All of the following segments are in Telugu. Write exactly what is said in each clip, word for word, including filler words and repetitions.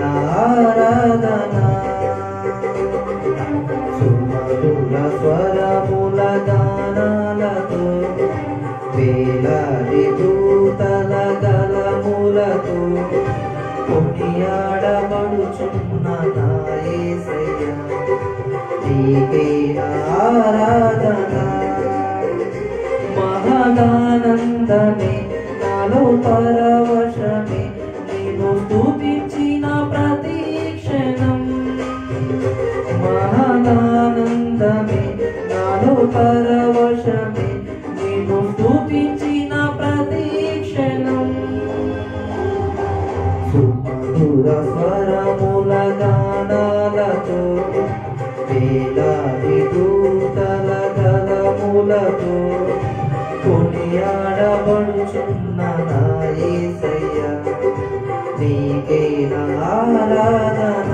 ఆరాధనా సుమధుర స్వరముల గానాలతో వేలాది దూతల గలములతో కొనియాడబడుచున్న నా యేసయ్యా నీకే ఆరాధనా మహదానందమే నాలో పరవశమే నేను స్తుతించిన ప్రతి క్షణం మహదానందమే నాలో పరవశమే నేను స్తుతించిన ప్రతి క్షణం సుమధుర స్వరముల గానాలతో వేలాది దూతల గలములతో కొనియాడబడుచున్న నా యేసయ్యా నీకే నా ఆరాధనా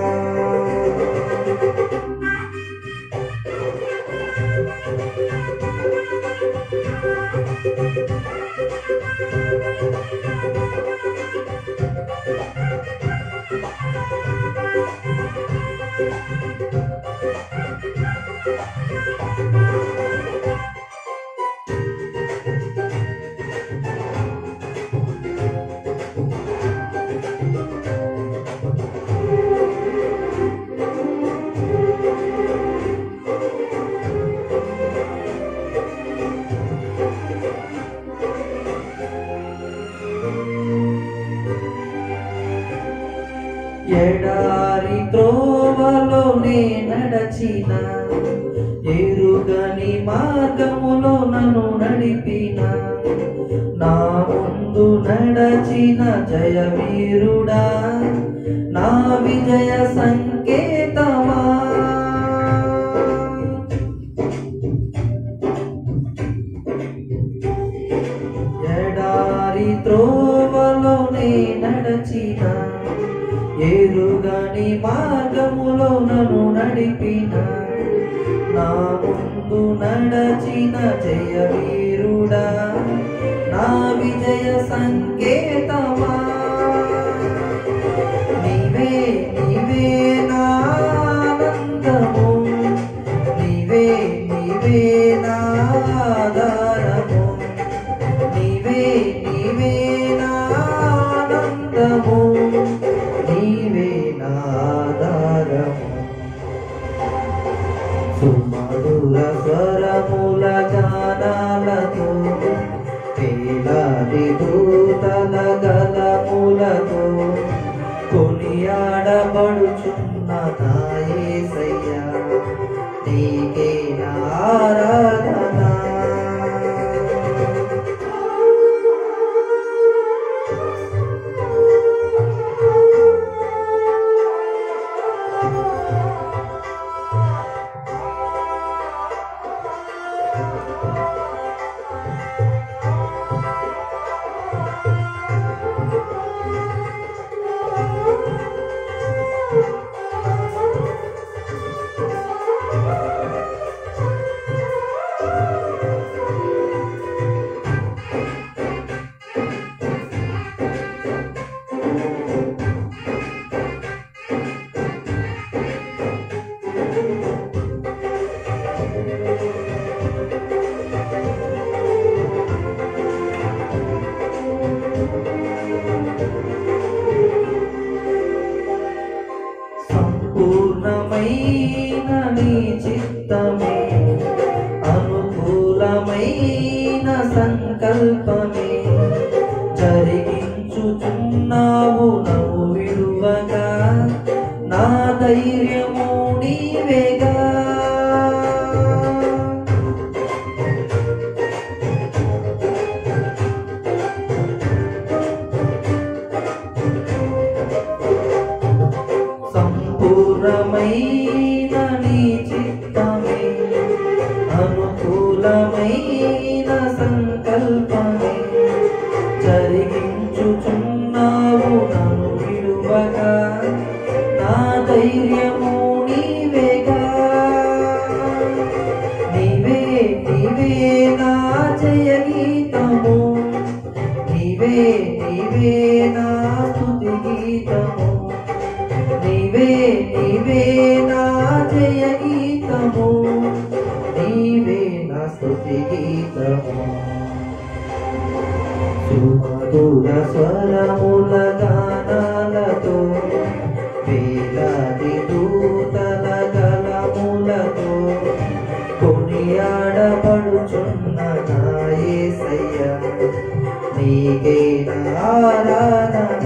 ఎడారి త్రోవలోనే నడచిన ఎరుగని మార్గములో నన్ను నడిపిన నా ముందు నడచిన జయవీరుడా నా విజయ సంకేతమా ఎడారి త్రోవలోనే నడచిన ఎరుగని మార్గములో నన్ను నడిపిన నా ముందు నడచిన జయవీరుడా నా విజయ సంకేతమా నీవే నీవే నా ఆనందము నీవే నీవే నా ఆధారము నీవే నీవే నా ఆనందము నీవే నా ఆధారము సుమధుర స్వరముల గానాలతో వేలాది దూతల గలములతో కొనియాడబడుచున్న నా యేసయ్యా నీకే నా ఆరాధనా పూర్ణమైన నీ చిత్తమే అనుకూలమైన సంకల్పమే జరిగించుచున్నావు నవ్వు విడువగా నా ధైర్యము నీవేగా పూర్ణమైన నీ చిత్తమే అనుకూలమైన సంకల్పమే జరిగించుచున్నావు నన్ను విడువగా నా ధైర్యము నీవేగా నీవే నీవే నా జయ గీతము నీవే నీవే నా స్తుతి గీతము నీవే నా స్తుతి గీతము సుమధుర స్వరముల గానాలతో వేలాది దూతల గళములతో కొనియాడబడుచున్న నా యేసయ్యా నీకే నా ఆరాధన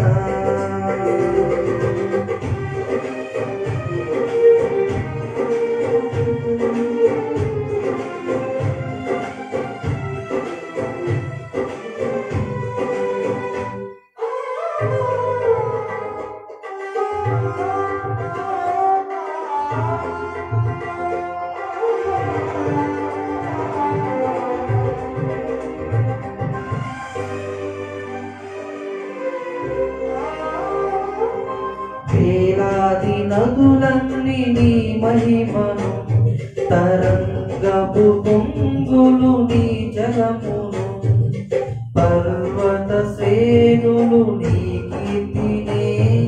వేలాది నదులన్నీ నీ మహిమను తరంగపు పొంగులు నీ జలమును పర్వత శ్రేణులు నీ కీర్తినే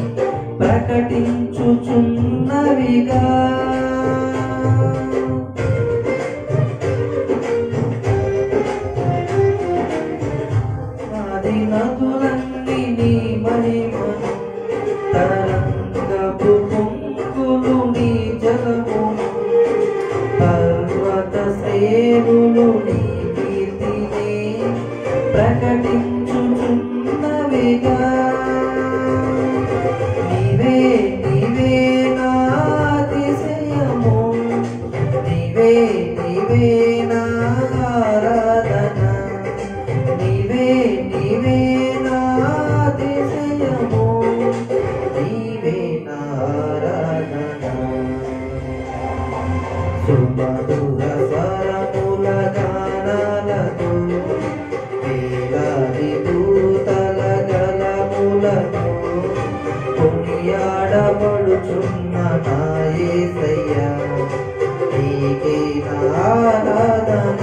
ప్రకటించుచున్నవిగా ఆది నదులన్నీ నీ మహిమను తరంగపు పొంగులు నీ జలమును పర్వత శ్రేణులు నీ కీర్తినే ప్రకటించుచున్నవిగా నీవే నీవే నా అతిశయము నీవే నీవే నా ఆరాధన నీవే నీవే నా అతిశయము నీవే నా ఆరాధన సుమధుర స్వరముల గానాలతో వేలాది దూతల గళములతో కొనియాడబడుచున్న నా యేసయ్యా నీకే నా ఆరాధన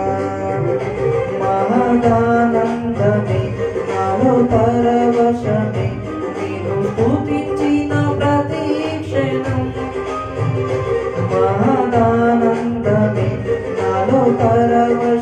మహదానందమే నాలో పరవశమే నిన్ను స్తుతించిన ప్రతి క్షణం మహదానందమే నాలో పరవశమే